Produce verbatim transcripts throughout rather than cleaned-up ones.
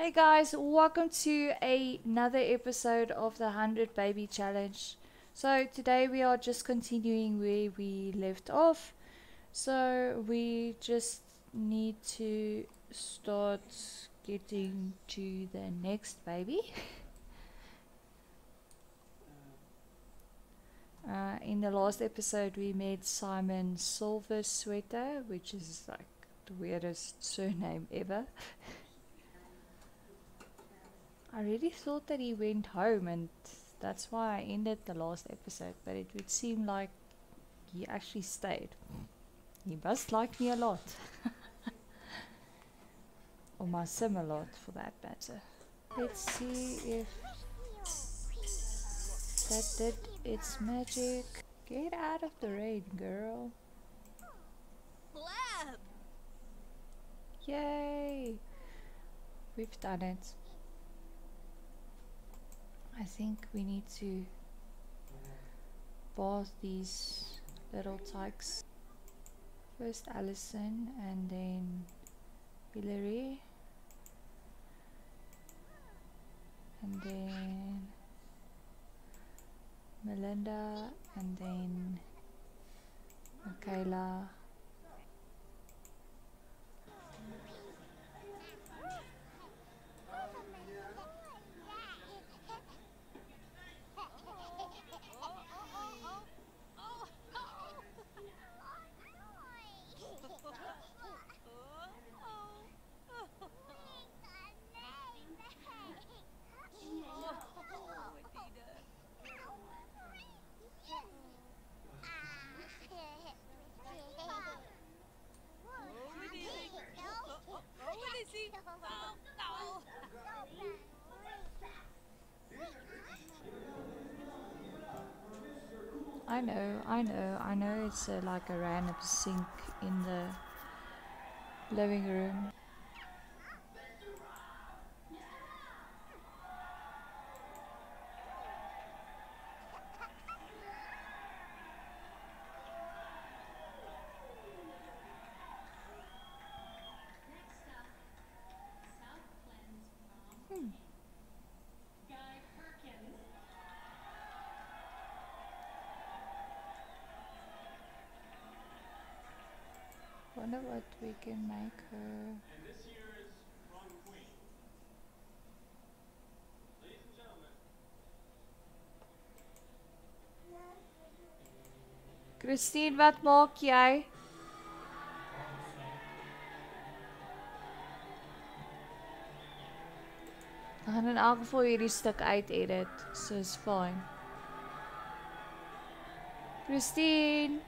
Hey guys, welcome to a, another episode of the one hundred Baby Challenge. So today we are just continuing where we left off. So we just need to start getting to the next baby. Uh, in the last episode we met Simon Silver Sweater, which is like the weirdest surname ever. I really thought that he went home, and that's why I ended the last episode, but it would seem like he actually stayed. He must like me a lot. Or my sim a lot, for that matter. Let's see if that did its magic. Get out of the rain, girl. Blab! Yay! We've done it. I think we need to bath these little tykes. First Allison and then Hillary. And then Melinda and then Mikayla. I know, I know, I know it's uh, like a random sink in the living room. Hmm. Wonder what we can make her. And this year's Wrong Queen. Ladies and gentlemen. Christine, wat maak jy? Ek gaan in elk geval hierdie stuk uit edit, so is fine. Christine!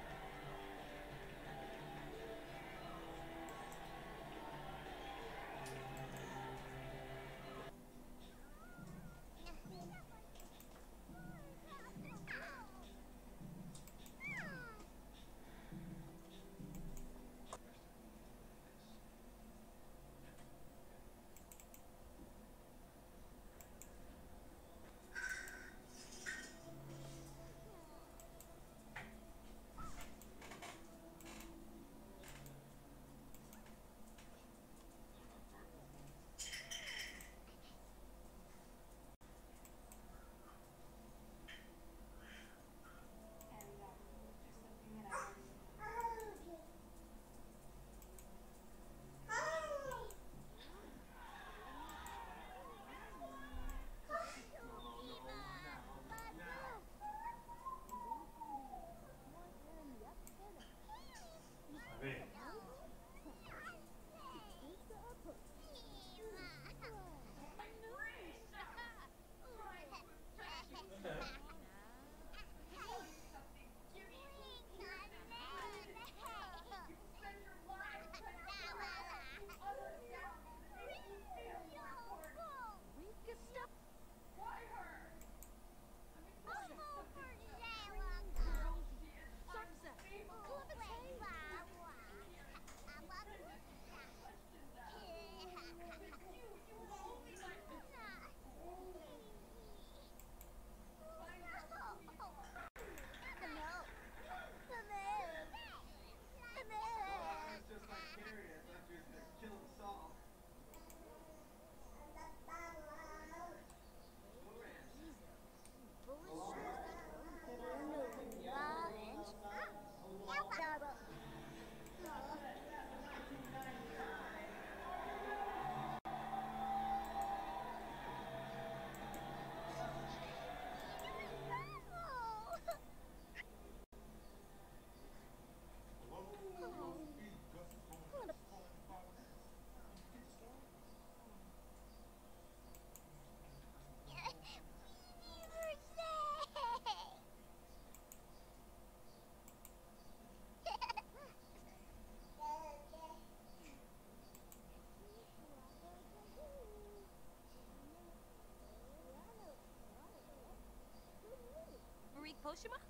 Koshima?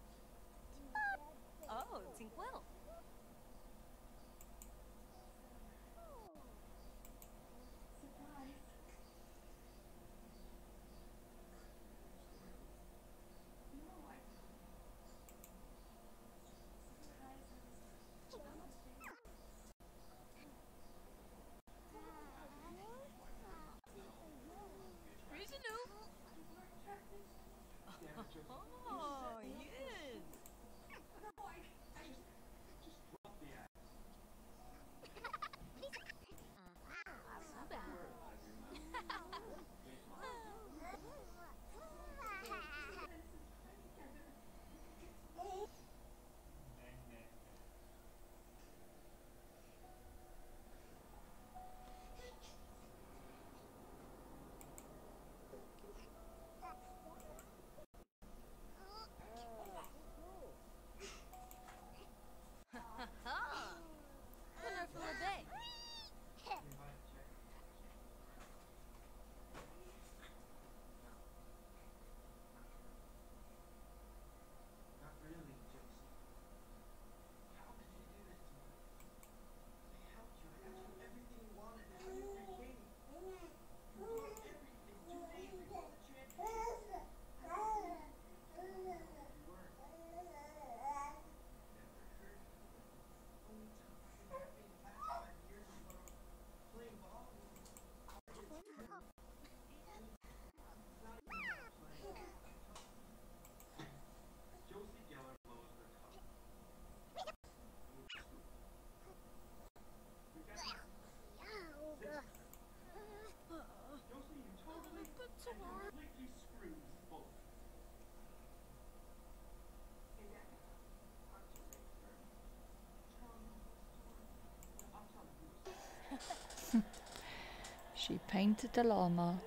Oh, Tinkwell. Rizinu. Oh, yes. Wonderful day. Not really, Josie. How could you do this to me? I helped you. I got you everything you wanted. Now you're free Katie. You brought everything to Avery. All that you had to do. I didn't know you weren't. Never hurt you. Only took you having the past five years of uh, playing ball with me. Not even about playing. Josie Geller blows her top. We got this. Josie, you totally and completely screwed us both. Hey, Daddy. I'm too late for it. Tell him the whole story. Well, I'll tell him who was She painted the llama.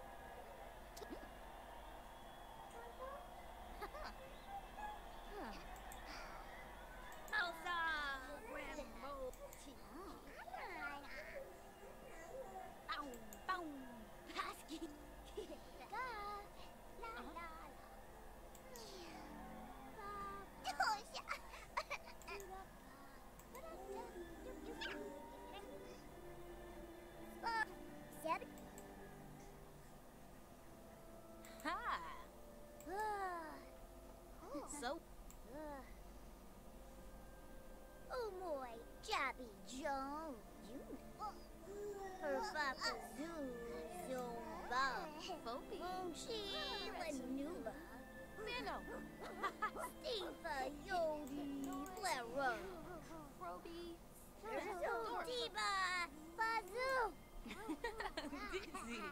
So, Oh boy, Jabby Joe, you her papa Zoom, Zumba, Phoebe. She Lanuba, Mano. Steva Yodi, Flero, Roby. Diva, Bazoo. Dizzy.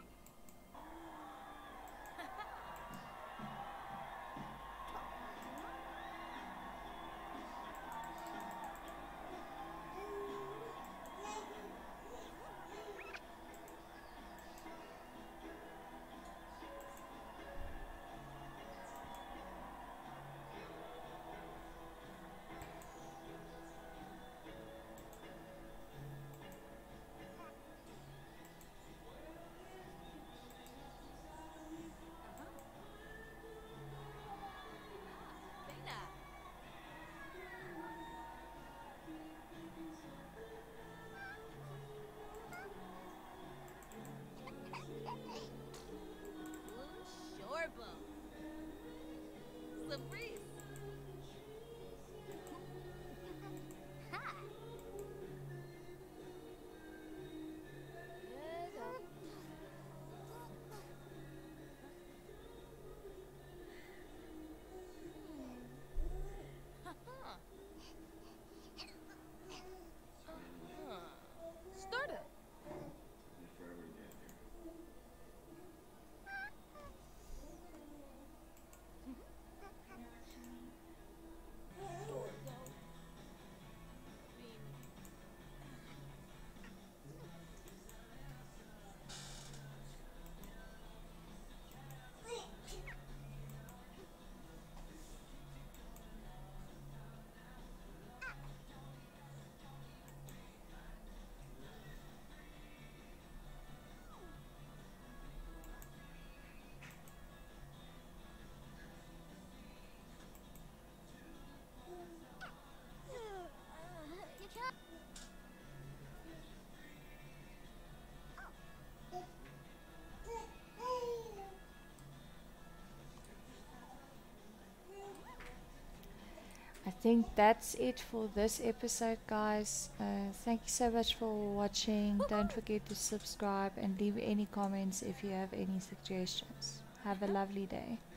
think that's it for this episode, guys. Uh, thank you so much for watching. Don't forget to subscribe and leave any comments if you have any suggestions. Have a lovely day.